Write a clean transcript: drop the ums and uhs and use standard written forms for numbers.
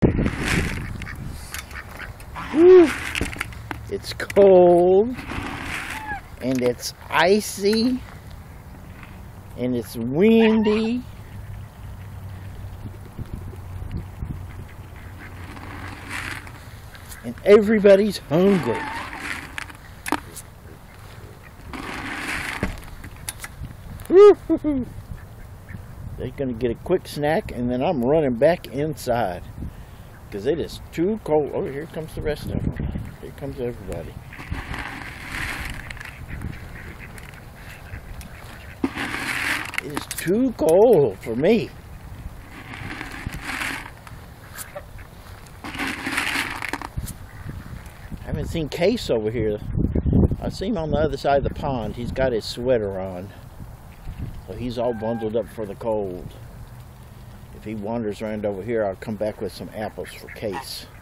Woo. It's cold, and it's icy, and it's windy. And everybody's hungry. They're gonna get a quick snack, and then I'm running back inside because it is too cold. Oh, here comes the rest of them. Here comes everybody. It is too cold for me. I haven't seen Case over here. I see him on the other side of the pond. He's got his sweater on. So he's all bundled up for the cold. If he wanders around over here, I'll come back with some apples for Case.